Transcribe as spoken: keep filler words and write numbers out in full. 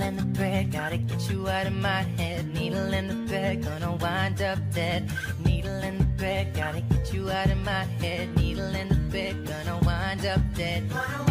and the thread, gotta get you out of my head. Needle and the thread, gonna wind up dead. Needle and the thread, gotta get you out of my head. Needle and the thread, gonna wind up dead.